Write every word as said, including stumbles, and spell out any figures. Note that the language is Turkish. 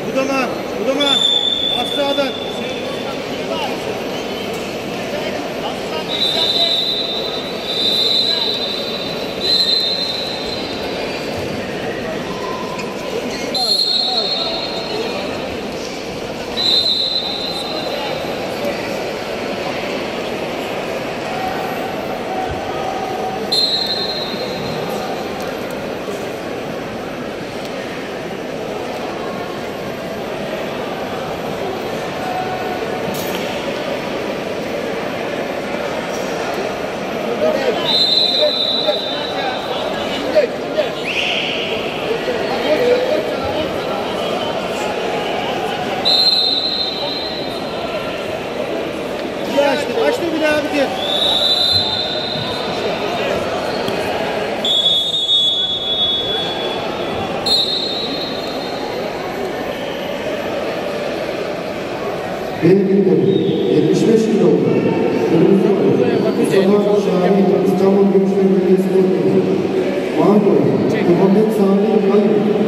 Budama. Budama. Aşağıdan. Açtı, açtı bir daha bir de. Benim yetmiş beş kilo oldu. Mustafa Şahin, İstanbul Gümüşler Belediyesi Sport'u. Mağdur, Muhammed Salih Hayır.